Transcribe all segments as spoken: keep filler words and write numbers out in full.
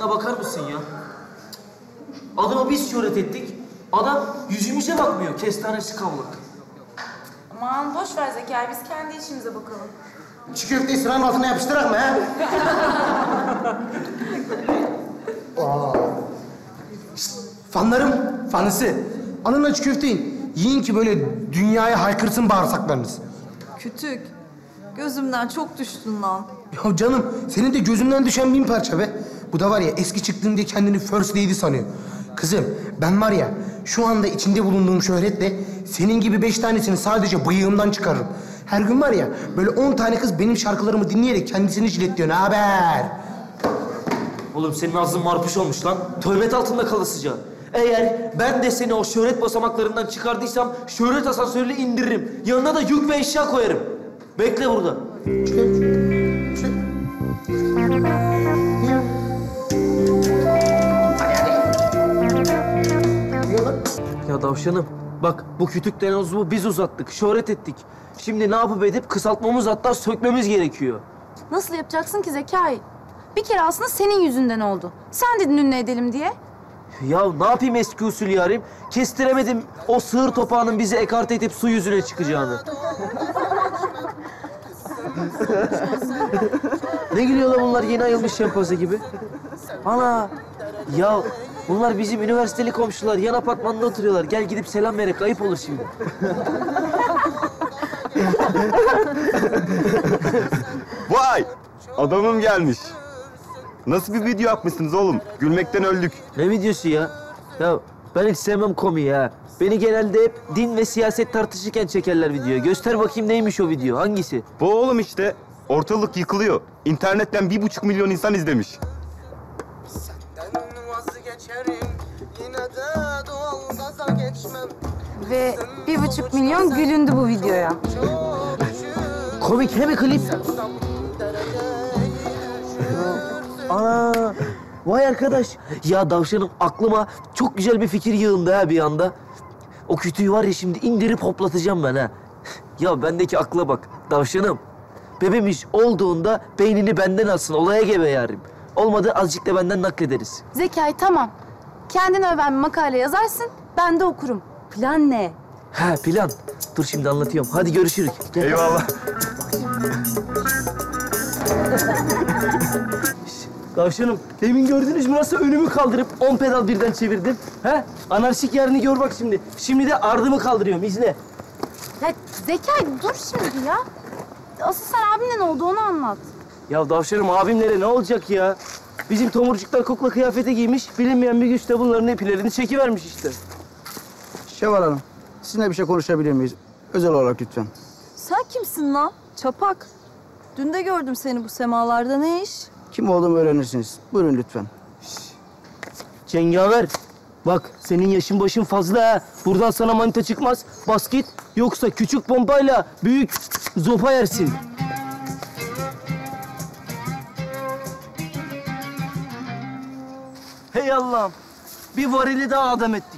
şuna bakar mısın ya? Adama biz şöhret ettik. Adam yüzümüze bakmıyor. Kestanesi kavlak. Aman boş ver Zekai, biz kendi işimize bakalım. Çiğ köfteyi sıranın altına yapıştırak mı ha? Şişt, fanlarım, fanısı. Alın açık köfteyin. Yiyin ki böyle dünyaya haykırsın bağırsaklarınız. Kütük. Gözümden çok düştün lan. Ya canım, senin de gözümden düşen bin parça be. Bu da var ya, eski çıktığın diye kendini first lady sanıyor. Kızım, ben var ya, şu anda içinde bulunduğum şöhretle senin gibi beş tanesini sadece bıyığımdan çıkarırım. Her gün var ya, böyle on tane kız benim şarkılarımı dinleyerek kendisini jiletliyor. Ne haber? Oğlum senin ağzın marpuş olmuş lan. Töhmet altında kalasıca. Eğer ben de seni o şöhret basamaklarından çıkardıysam şöhret asansörüyle indiririm. Yanına da yük ve eşya koyarım. Bekle burada. Ya davşanım, bak bu kütük denozumu biz uzattık, şöhret ettik. Şimdi ne yapıp edip kısaltmamız hatta sökmemiz gerekiyor. Nasıl yapacaksın ki Zekai? Bir kere aslında senin yüzünden oldu. Sen dedin ünlü edelim diye. Ya ne yapayım eski usul yarim? Kestiremedim o sığır topağının bizi ekarte edip su yüzüne çıkacağını. Ne gülüyorlar bunlar yeni ayılmış şempanze gibi? Ana! Ya bunlar bizim üniversiteli komşular. Yan apartmanda oturuyorlar. Gel gidip selam verek. Ayıp olur şimdi. Vay! Adamım gelmiş. Nasıl bir video yapmışsınız oğlum? Gülmekten öldük. Ne videosu ya? Ya ben hiç sevmem komiği ha. Beni genelde hep din ve siyaset tartışırken çekerler videoya. Göster bakayım neymiş o video, hangisi? Bu oğlum işte. Ortalık yıkılıyor. İnternetten bir buçuk milyon insan izlemiş. Ve bir buçuk milyon gülündü bu videoya. Komik he mi klip? Ana! Vay arkadaş! Ya davşanım aklıma çok güzel bir fikir yığındı ha bir anda. O kütüğü var ya şimdi indirip hoplatacağım ben ha. Ya bendeki akla bak davşanım. Bebemiş olduğunda beynini benden alsın, olaya gebe yarim. Olmadı azıcık da benden naklederiz. Zekai tamam. Kendine öven bir makale yazarsın, ben de okurum. Plan ne? Ha plan. Dur şimdi anlatıyorum. Hadi görüşürüz. Gel. Eyvallah. Davşanım, demin gördünüz mü nasıl önümü kaldırıp on pedal birden çevirdim? He? Anarşik yerini gör bak şimdi. Şimdi de ardımı kaldırıyorum, izle. Ya Zekai dur şimdi ya. Asıl sen abimle ne oldu onu anlat. Ya davşanım abimlere ne olacak ya? Bizim tomurcuklar kukla kıyafeti giymiş, bilinmeyen bir güçle bunların ipilerini çekivermiş işte. Şevval Hanım, sizinle bir şey konuşabilir miyiz? Özel olarak lütfen. Sen kimsin lan? Çapak. Dün de gördüm seni bu semalarda. Ne iş? Kim olduğumu öğrenirsiniz. Buyurun lütfen. Cengaver, bak senin yaşın başın fazla ha. Buradan sana manita çıkmaz. Bas git, yoksa küçük pompayla büyük zopa yersin. Hey Allah'ım, bir varili daha adam ettik.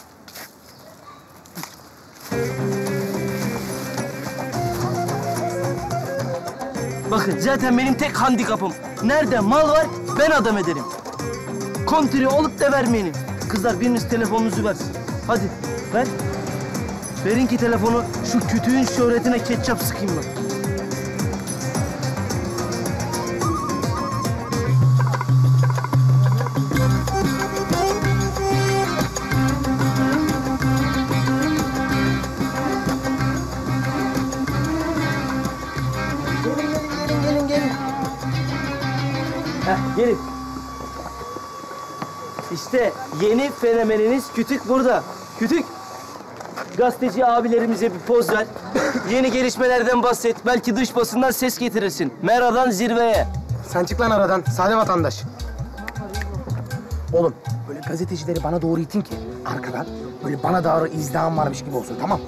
Bakın zaten benim tek handikapım. Nerede mal var ben adam ederim. Kontürü olup da vermeyenin. Kızlar biriniz telefonunuzu versin. Hadi ver. Verin ki telefonu şu kütüğün şöhretine ketçap sıkayım ben. Heh, gelin. İşte yeni fenomeniniz Kütük burada. Kütük, gazeteci abilerimize bir poz ver. Yeni gelişmelerden bahset. Belki dış basından ses getirirsin. Mera'dan zirveye. Sen çık lan aradan, sade vatandaş. Oğlum, böyle gazetecileri bana doğru itin ki arkadan böyle bana doğru izdiham varmış gibi olsun, tamam?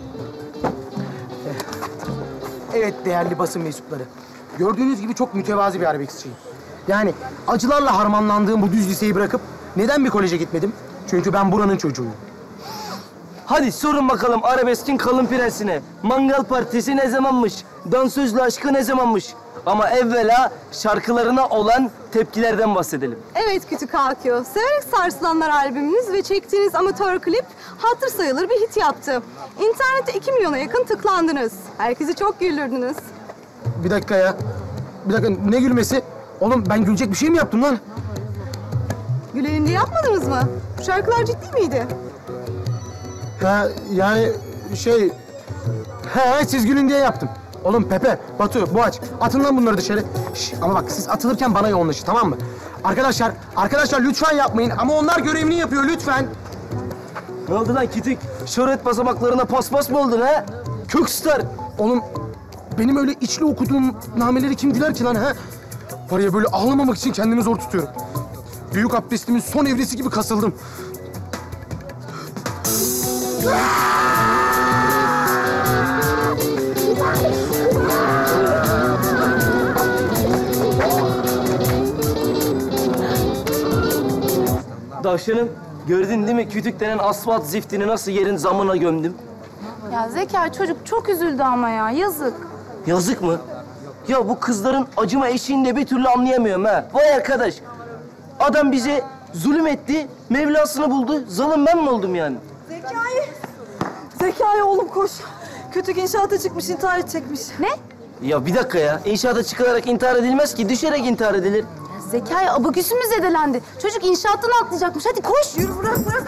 Evet değerli basın mensupları. Gördüğünüz gibi çok mütevazi bir arabeskçiyim. Yani acılarla harmanlandığım bu düz liseyi bırakıp neden bir koleje gitmedim? Çünkü ben buranın çocuğuyum. Hadi sorun bakalım arabeskin kalın prensine. Mangal partisi ne zamanmış? Dansözle aşkı ne zamanmış? Ama evvela şarkılarına olan tepkilerden bahsedelim. Evet Küçük Akio. Severek Sarsılanlar albümünüz ve çektiğiniz amatör klip hatır sayılır bir hit yaptı. İnternette iki milyona yakın tıklandınız. Herkesi çok güldürdünüz. Bir dakika ya. Bir dakika ne gülmesi? Oğlum ben gülecek bir şey mi yaptım lan? Gülelim diye yapmadınız mı? Bu şarkılar ciddi miydi? Ha yani şey... He siz gülün diye yaptım. Oğlum Pepe, Batu, Boğaç atın lan bunları dışarı. Şş, ama bak siz atılırken bana yoğunlaşın tamam mı? Arkadaşlar, arkadaşlar lütfen yapmayın ama onlar görevini yapıyor lütfen. Ne oldu lan Kitik? Şöhret basamaklarına paspas mı oldun ha? Kökstar. Oğlum benim öyle içli okuduğum nameleri kim güler ki lan ha? Var ya böyle ağlamamak için kendimi zor tutuyorum. Büyük abdestimin son evresi gibi kasıldım. Davşanım, gördün değil mi kütük denen asfalt ziftini nasıl yerin zamına gömdüm? Ya Zekai çocuk çok üzüldü ama ya. Yazık. Yazık mı? Ya bu kızların acıma eşiğini de bir türlü anlayamıyorum ha. Vay arkadaş, adam bize zulüm etti, Mevlasını buldu. Zalim ben mi oldum yani? Zekai! Zekai oğlum koş. Kütük inşaata çıkmış, intihar edecekmiş. Ne? Ya bir dakika ya, inşaata çıkılarak intihar edilmez ki, düşerek intihar edilir. Zekai abaküsü mü zedelendi? Çocuk inşaattan atlayacakmış. Hadi koş. Yürü bırak bırak.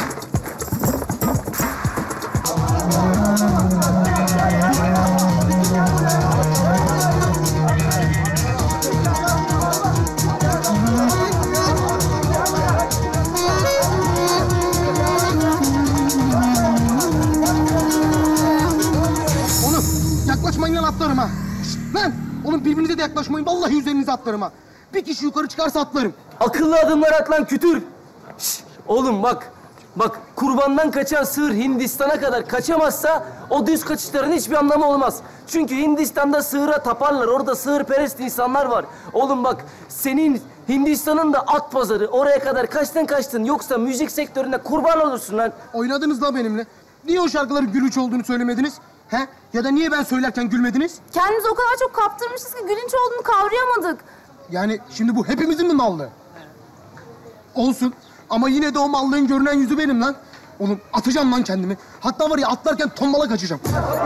Oğlum yaklaşmayın lan atlarım ha. Şşt, lan oğlum birbirinize de yaklaşmayın. Vallahi üzerinize atlarım ha. Bir kişi yukarı çıkarsa atlarım. Akıllı adımlar at lan kütür. Şş, oğlum bak, bak kurbandan kaçan sığır Hindistan'a kadar kaçamazsa o düz kaçışların hiçbir anlamı olmaz. Çünkü Hindistan'da sığıra taparlar, orada sığırperest insanlar var. Oğlum bak, senin Hindistan'ın da at pazarı, oraya kadar kaçtın kaçtın yoksa müzik sektöründe kurban olursun lan. Oynadınız da benimle. Niye o şarkıların gülüç olduğunu söylemediniz? He? Ya da niye ben söylerken gülmediniz? Kendimizi o kadar çok kaptırmışız ki gülünç olduğunu kavrayamadık. Yani şimdi bu hepimizin mi mallığı? Olsun. Ama yine de o mallığın görünen yüzü benim lan. Oğlum atacağım lan kendimi. Hatta var ya atlarken tombala kaçacağım.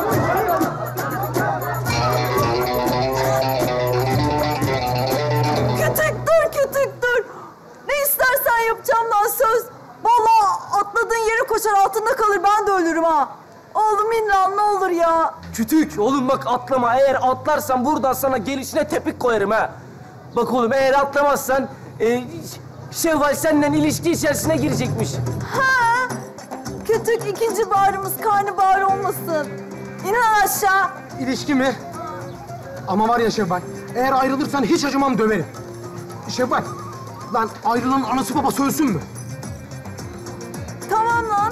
Kütük dur Kütük dur. Ne istersen yapacağım lan söz. Vallahi atladığın yere koşar altında kalır ben de ölürüm ha. Oğlum İmran ne olur ya. Kütük, oğlum bak atlama. Eğer atlarsan buradan sana gelişine tepik koyarım ha. Bak oğlum eğer atlamazsan e, Şevval senden ilişki içerisine girecekmiş. Ha? Kütük ikinci bağrımız karnabahar olmasın. İnan aşağı. İlişki mi? Ama var ya Şevval, eğer ayrılırsan hiç acımam döverim. Şevval, lan ayrılan anası babası ölsün mü? Tamam lan.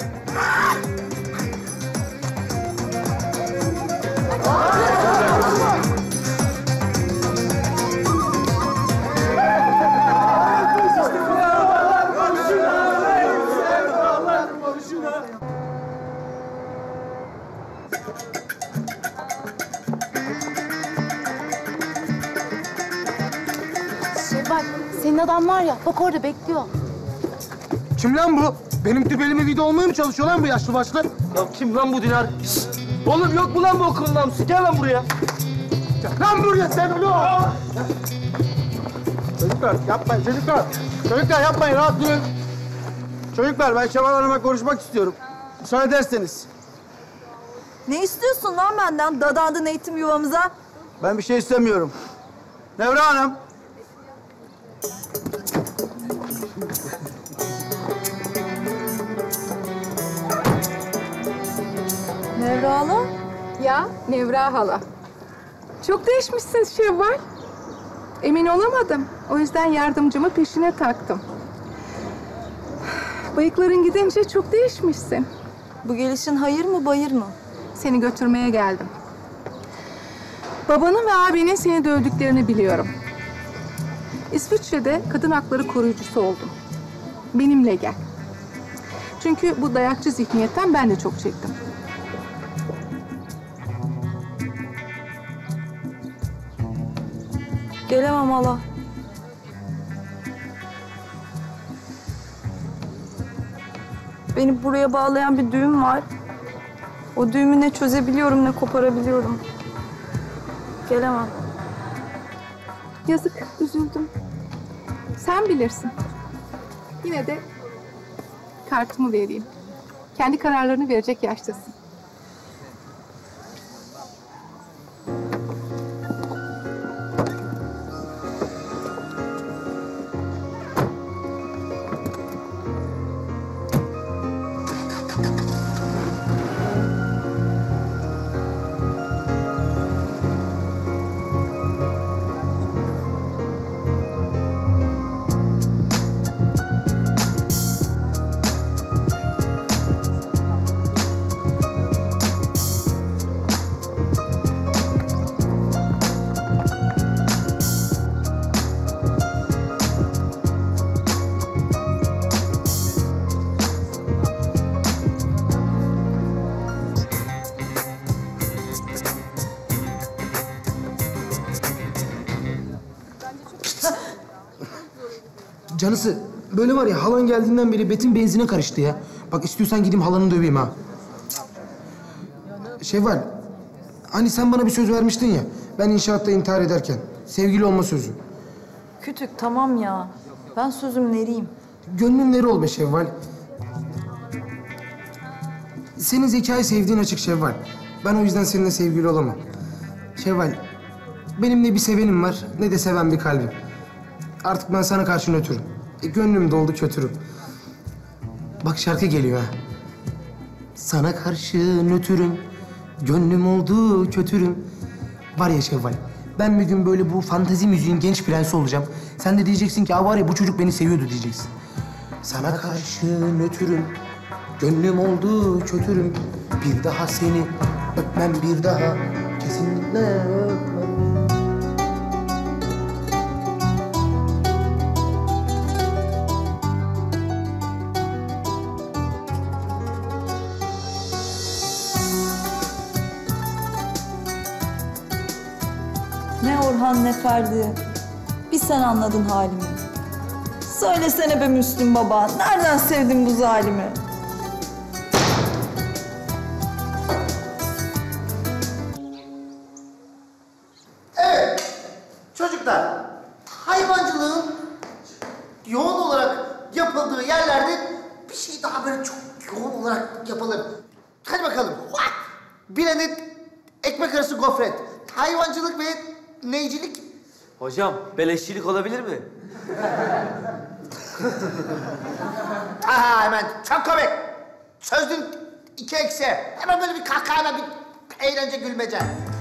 Şevval, senin adam var ya, bak orada bekliyor. Kim lan bu? Benim tübelime video olmaya mı çalışıyor lan bu yaşlı başlı? Ya kim lan bu Dinar? Şşt! Oğlum yok mu lan bu okulun namlusu? Gel lan buraya. Lan buraya sen oğlum! Çocuklar yapmayın çocuklar. Çocuklar yapmayın rahat durun. Çocuklar ben Şevval Hanım'la konuşmak istiyorum. Müsaade ederseniz. Ne istiyorsun lan benden dadandın eğitim yuvamıza? Ben bir şey istemiyorum. Nevra Hanım. Nevra hala? Ya Nevra hala. Çok değişmişsin Şevval. Emin olamadım. O yüzden yardımcımı peşine taktım. Bıyıkların gidince çok değişmişsin. Bu gelişin hayır mı bayır mı? Seni götürmeye geldim. Babanın ve abinin seni dövdüklerini biliyorum. İsviçre'de kadın hakları koruyucusu oldum. Benimle gel. Çünkü bu dayakçı zihniyetten ben de çok çektim. Gelemem hala. Beni buraya bağlayan bir düğüm var. O düğümü ne çözebiliyorum ne koparabiliyorum. Gelemem. Yazık, üzüldüm. Sen bilirsin. Yine de kartımı vereyim. Kendi kararlarını verecek yaştasın. Canısı, böyle var ya halan geldiğinden beri Betin benzine karıştı ya. Bak istiyorsan gideyim halanı döveyim ha. Şevval, hani sen bana bir söz vermiştin ya. Ben inşaatta intihar ederken. Sevgili olma sözü. Kütük tamam ya. Ben sözüm nereyim? Gönlün neri ol be Şevval. Senin zekayı sevdiğin açık Şevval. Ben o yüzden seninle sevgili olamam. Şevval, benim ne bir sevenim var ne de seven bir kalbim. Artık ben sana karşı nötrüm. E, gönlüm doldu kötürüm. Bak şarkı geliyor ha. Sana karşı nötrüm, gönlüm oldu kötürüm. Var ya Şevval, ben bir gün böyle bu fantezi müziğin genç prensi olacağım. Sen de diyeceksin ki, aa var ya bu çocuk beni seviyordu diyeceksin. Sana karşı nötrüm, gönlüm oldu kötürüm. Bir daha seni öpmem bir daha, kesinlikle öpmem. Ne Orhan ne Ferdi. Bir sen anladın halimi. Söylesene be Müslüm Baba, nereden sevdin bu zalimi? Evet, çocuklar, hayvancılığın yoğun olarak yapıldığı yerlerde bir şey daha böyle çok yoğun olarak yapılır. Hadi bakalım. Bilene ekmek arası gofret. Hayvancılık ve neycilik. Hocam, beleşçilik olabilir mi? Aha hemen, çok komik. Çözdün iki eksi. Hemen böyle bir kahkahayla bir eğlence gülmece.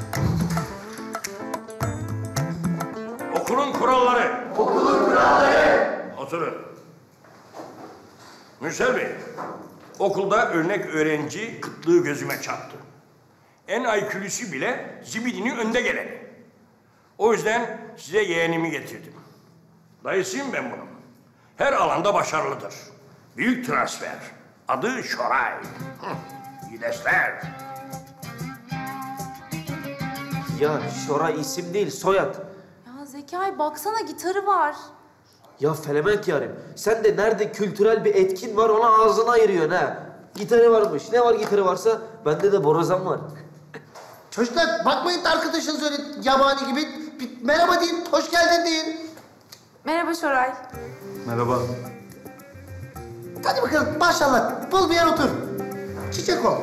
Okulun kuralları. Okulun kuralları. Oturun. Mürsel Bey, okulda örnek öğrenci kıtlığı gözüme çarptı. En aykülüsü bile zibidinin önde geleni. O yüzden size yeğenimi getirdim. Dayısıyım ben bunun. Her alanda başarılıdır. Büyük transfer. Adı Şoray. Hı, İyi dersler. Ya Şoray isim değil, soyad. Ya Zekai baksana gitarı var. Ya Felemek yarim, sen de nerede kültürel bir etkin var ona ağzını ayırıyorsun ha. Gitarı varmış. Ne var gitarı varsa bende de borazan var. Çocuklar bakmayın da arkadaşınız öyle yabani gibi. Bir merhaba deyin, hoş geldin deyin. Merhaba Şoray. Merhaba. Hadi bakalım maşallah, bul bir yer otur. Çiçek ol.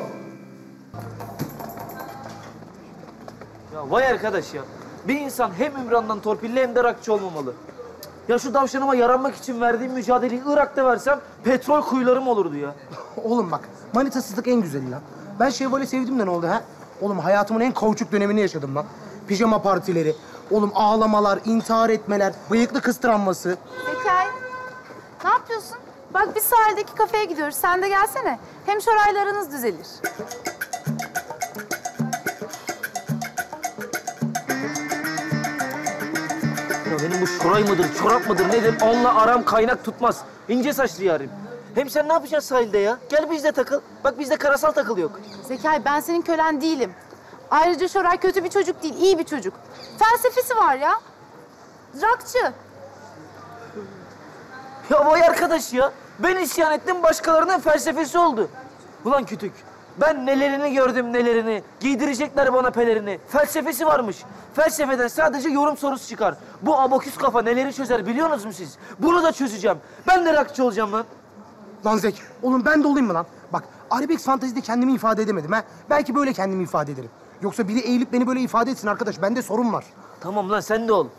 Ya vay arkadaş ya. Bir insan hem Ümran'dan torpilli hem de rakçı olmamalı. Ya şu davşanıma yaranmak için verdiğim mücadeleyi Irak'ta versem petrol kuyularım olurdu ya. Oğlum bak, manitasızlık en güzeli lan. Ben Şevval'i sevdim de ne oldu ha? Oğlum hayatımın en kauçuk dönemini yaşadım lan. Pijama partileri, oğlum ağlamalar, intihar etmeler, bıyıklı kız travması. Zekai, ne yapıyorsun? Bak biz sahildeki kafeye gidiyoruz. Sen de gelsene. Hem Şoray'la aranız düzelir. Ya benim bu Şoray mıdır, çorap mıdır nedir? Onunla aram kaynak tutmaz. İnce saçlı yarim. Hem sen ne yapacaksın sahilde ya? Gel bizde takıl. Bak bizde karasal takıl yok. Zekai, ben senin kölen değilim. Ayrıca Şoray kötü bir çocuk değil, iyi bir çocuk. Felsefesi var ya. Rakçı. Ya vay arkadaş ya. Ben isyan ettim, başkalarının felsefesi oldu. Ulan kütük. Ben nelerini gördüm nelerini. Giydirecekler bana pelerini. Felsefesi varmış. Felsefeden sadece yorum sorusu çıkar. Bu abaküs kafa neleri çözer biliyor musunuz siz? Bunu da çözeceğim. Ben de rakçı olacağım lan. Lan Zeki, oğlum ben de olayım mı lan? Bak, Arabex Fantazi'de kendimi ifade edemedim ha. Belki böyle kendimi ifade ederim. Yoksa biri eğilip beni böyle ifade etsin arkadaş. Bende sorun var. Tamam lan sen de ol.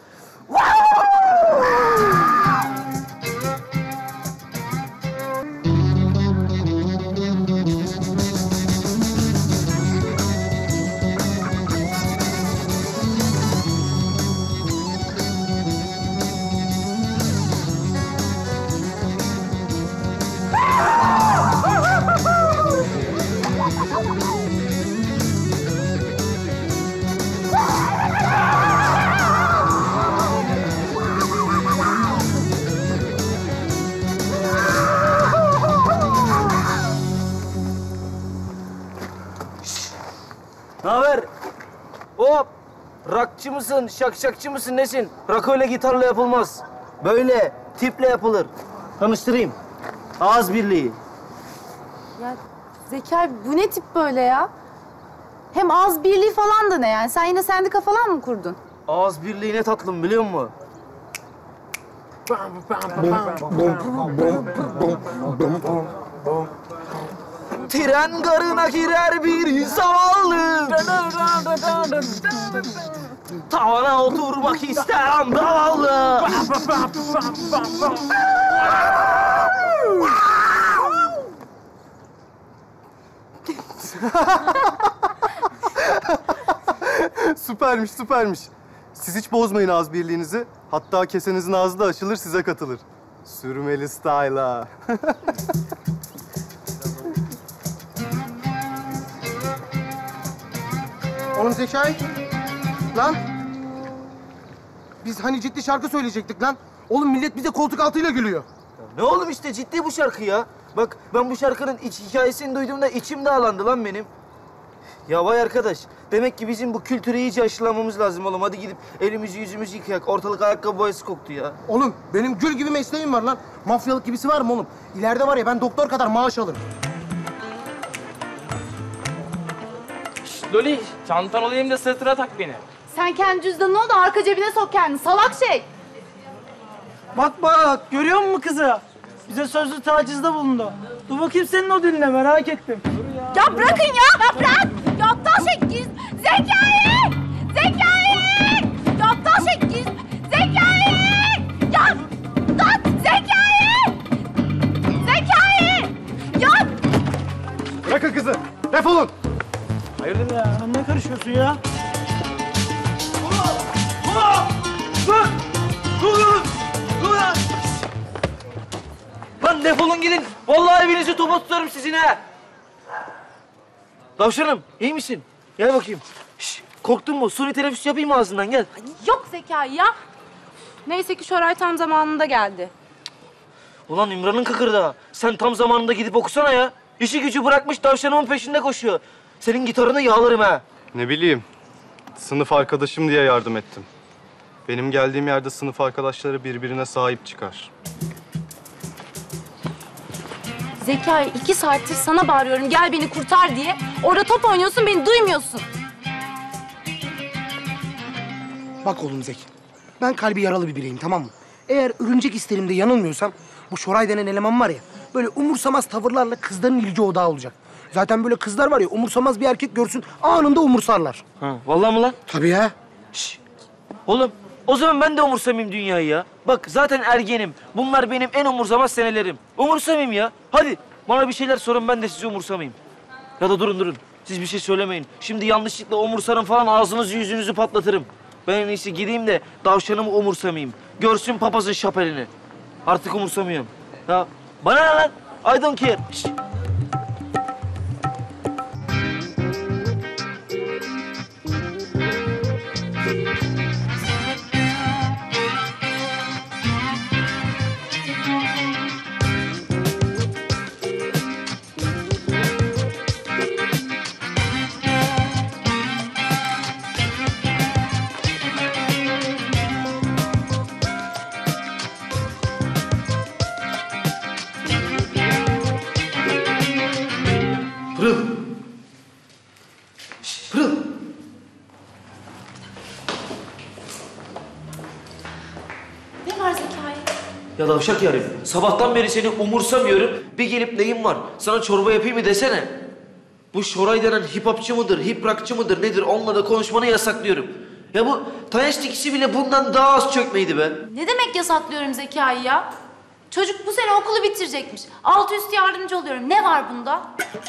Ne haber? Hop! Rakçı mısın, şakşakçı mısın, nesin? Rak öyle gitarla yapılmaz. Böyle, tiple yapılır. Tanıştırayım. Ağız birliği. Ya Zekai bu ne tip böyle ya? Hem ağız birliği falan da ne yani? Sen yine sendika falan mı kurdun? Ağız birliği ne tatlım biliyor musun? Tren garına girer bir zavallı. Tavana oturmak ister andavallı. Süpermiş, süpermiş. Siz hiç bozmayın ağız birliğinizi. Hatta kesenizin ağzı da açılır, size katılır. Sürmeli style'a. Oğlum Zekai, lan. Biz hani ciddi şarkı söyleyecektik lan. Oğlum millet bize koltuk altıyla gülüyor. Ne oğlum işte ciddi bu şarkı ya. Bak ben bu şarkının iç hikayesini duyduğumda içim dağlandı lan benim. Ya vay arkadaş, demek ki bizim bu kültürü iyice aşılamamız lazım oğlum. Hadi gidip elimizi yüzümüzü yıkayak. Ortalık ayakkabı boyası koktu ya. Oğlum benim gül gibi mesleğim var lan. Mafyalık gibisi var mı oğlum? İleride var ya ben doktor kadar maaş alırım. Loli, çantan olayım da sırtına tak beni. Sen kendi cüzdanını al da arka cebine sok kendini. Salak şey. Bak bak, görüyor musun kızı? Bize sözlü tacizde bulundu. Dur bakayım senin o diline, merak ettim. Ya bırakın ya! Ya bırak! Ya aptal şey! Zekai! Zekai! Ya aptal şey! Zekai! Ya! Lan! Zekai! Zekai! Ya! Bırakın kızı, defolun. Hayırdır ya? Sen ne karışıyorsun ya? Dur! Dur! Dur! Lan defolun gidin. Vallahi evinizi topa tutarım sizin ha. Tavşanım, iyi misin? Gel bakayım. Şş, korktun mu? Suni teneffüs yapayım mı ağzından? Gel. Yok Zekai ya. Neyse ki Şoray tam zamanında geldi. Ulan İmran'ın kıkırdağı. Sen tam zamanında gidip okusana ya. İşi gücü bırakmış tavşanımın peşinde koşuyor. Senin gitarını yağlarım ha. Ne bileyim, sınıf arkadaşım diye yardım ettim. Benim geldiğim yerde sınıf arkadaşları birbirine sahip çıkar. Zekai iki saattir sana bağırıyorum gel beni kurtar diye. Orada top oynuyorsun beni duymuyorsun. Bak oğlum Zeki, ben kalbi yaralı bir bireyim tamam mı? Eğer örümcek isterimde yanılmıyorsam bu Şoray denen eleman var ya böyle umursamaz tavırlarla kızların ilgi odağı olacak. Zaten böyle kızlar var ya umursamaz bir erkek görsün anında umursarlar. Ha, vallahi mı lan? Tabii ya. Şş. Oğlum o zaman ben de umursamayayım dünyayı ya. Bak zaten ergenim. Bunlar benim en umursamaz senelerim. Umursamayayım ya. Hadi bana bir şeyler sorun ben de sizi umursamayayım. Ya da durun durun. Siz bir şey söylemeyin. Şimdi yanlışlıkla umursarım falan ağzınızı yüzünüzü patlatırım. Ben en iyisi gideyim de tavşanımı umursamayayım. Görsün papazın şapelini. Artık umursamıyorum. Ya bana ne lan? I don't care. Şş. Ya Davşak yarim, sabahtan beri seni umursamıyorum. Bir gelip neyin var? Sana çorba yapayım mı desene. Bu Şoray denen hip hopçı mıdır, hip rockçı mıdır nedir onunla da konuşmanı yasaklıyorum. Ya bu Tayaş dikisi bile bundan daha az çökmeydi be. Ne demek yasaklıyorum Zekai ya? Çocuk bu sene okulu bitirecekmiş. Altı üstü yardımcı oluyorum. Ne var bunda?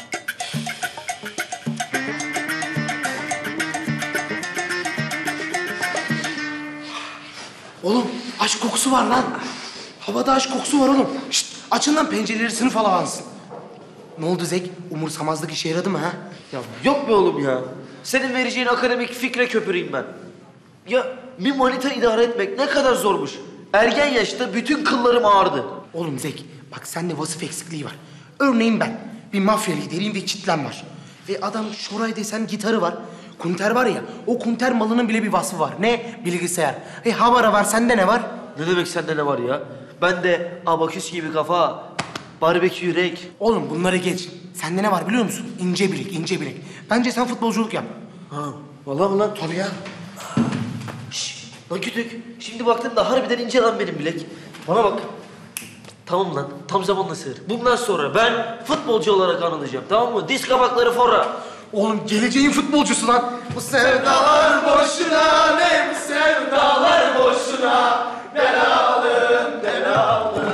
Oğlum aşk kokusu var lan. Havada aşk kokusu var oğlum. Şşt, açın lan pencereleri, sınıf havansın. Ne oldu Zek? Umursamazlık işe yaradı mı ha? Ya yok be oğlum ya. Senin vereceğin akademik fikre köpüreyim ben. Ya bir manita idare etmek ne kadar zormuş. Ergen yaşta bütün kıllarım ağrıdı. Oğlum Zek, bak sende vasıf eksikliği var. Örneğin ben, bir mafya lideriyim ve kitlem var. Ve adam Şoray desen gitarı var. Kunter var ya, o kunter malının bile bir vasfı var. Ne? Bilgisayar. E havara var, sende ne var? Ne demek sende ne var ya? Ben de abaküs gibi kafa, barbekü yürek. Oğlum bunları geç. Sende ne var biliyor musun? İnce bilek, ince bilek. Bence sen futbolculuk yap. Ha, vallahi mi lan? Tabii ya. Şşş, lan kütük. Şimdi baktım da harbiden ince lan benim bilek. Bana bak. Tamam lan, tam zamanla sığır. Bundan sonra ben futbolcu olarak anılacağım, tamam mı? Diz kapakları fora. Oğlum geleceğin futbolcusu lan. Bu sevdalar boşuna, ne bu sevdalar boşuna. Belalım, belalım.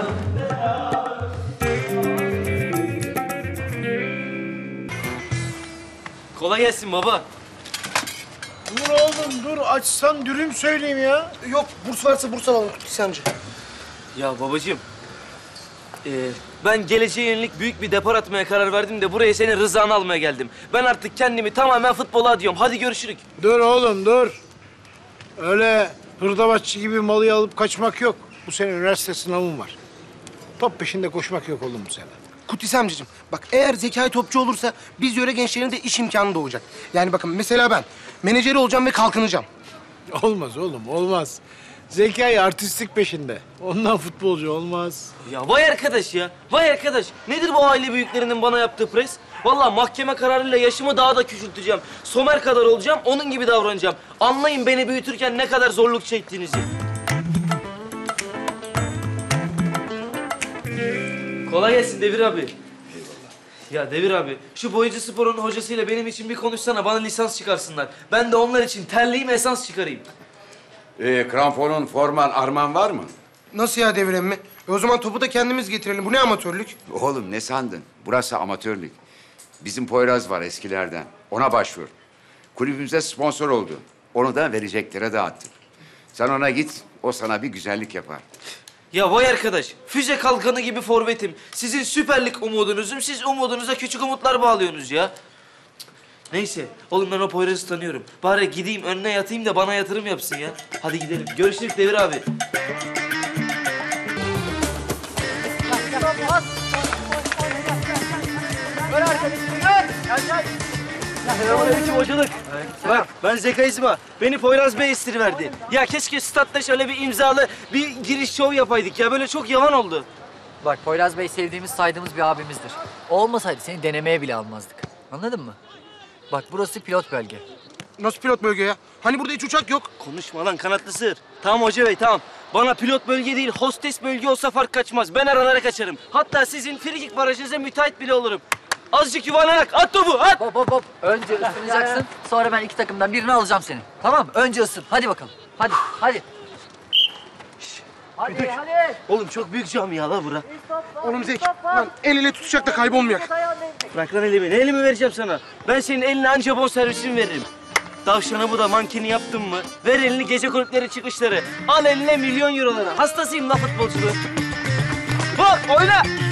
Kolay gelsin baba. Dur oğlum dur, açsan dürüm söyleyeyim ya. Yok, burs varsa burs alalım Kutlusi amca. Ya babacığım, ee, ben geleceğe yönelik büyük bir depar atmaya karar verdim de buraya senin rızanı almaya geldim. Ben artık kendimi tamamen futbola adıyorum. Hadi görüşürük. Dur oğlum dur. Öyle hırdavatçı gibi malıyı alıp kaçmak yok. Bu sene üniversite sınavın var. Top peşinde koşmak yok oğlum bu sene. Kutlusi amcacığım, bak eğer Zekai topçu olursa biz yöre gençlerinde iş imkanı doğacak. Yani bakın mesela ben menajeri olacağım ve kalkınacağım. Olmaz oğlum, olmaz. Zekai artistlik peşinde. Ondan futbolcu olmaz. Ya vay arkadaş ya, vay arkadaş. Nedir bu aile büyüklerinin bana yaptığı pres? Vallahi mahkeme kararıyla yaşımı daha da küçülteceğim. Somer kadar olacağım, onun gibi davranacağım. Anlayın beni büyütürken ne kadar zorluk çektiğinizi. Kolay gelsin Devir abi. Eyvallah. Ya Devir abi, şu boyacı sporunun hocasıyla benim için bir konuşsana, bana lisans çıkarsınlar. Ben de onlar için terleyeyim, esans çıkarayım. Ee, kramponun, forman, arman var mı? Nasıl ya Devir emmi? E o zaman topu da kendimiz getirelim. Bu ne amatörlük? Oğlum ne sandın? Burası amatörlük. Bizim Poyraz var eskilerden. Ona başvur. Kulübümüze sponsor oldu. Onu da vereceklere dağıttık. Sen ona git, o sana bir güzellik yapar. Ya vay arkadaş, füze kalkanı gibi forvetim. Sizin süperlik umudunuzum, siz umudunuza küçük umutlar bağlıyorsunuz ya. Neyse, oğlum ben o Poyraz'ı tanıyorum. Bari gideyim önüne yatayım da bana yatırım yapsın ya. Hadi gidelim. Görüşürüz Devir abi. Selamünaleyküm hocalık. Bak ben Zekai Zıba. Beni Poyraz Bey estiriverdi. Ya keşke statta şöyle bir imzalı bir giriş şov yapaydık ya. Böyle çok yavan oldu. Bak Poyraz Bey sevdiğimiz, saydığımız bir abimizdir. O olmasaydı seni denemeye bile almazdık. Anladın mı? Bak burası pilot bölge. Nasıl pilot bölge ya? Hani burada hiç uçak yok. Konuşma lan kanatlı sığır. Tamam hoca bey tamam. Bana pilot bölge değil hostes bölge olsa fark kaçmaz. Ben aralara kaçarım. Hatta sizin frikik barajınıza müteahhit bile olurum. Azıcık yuvarlanarak at topu at. Hop hop hop. Önce ısınacaksın. Sonra ben iki takımdan birini alacağım seni. Tamam mı? Önce ısın. Hadi bakalım. Hadi hadi. Şişt. Hadi Müdür. hadi. Oğlum çok büyük camia la bura. Oğlum Zeki, lan el ele tutacak da kaybolmayak. Bırak lan elimi. Ne elimi vereceğim sana? Ben senin eline anca bon servisimi veririm. Tavşana bu da mankeni yaptın mı? Ver elini gece kulüpleri çıkışları. Al eline milyon euroları. Hastasıyım la futbolculuğu. Hop oyna.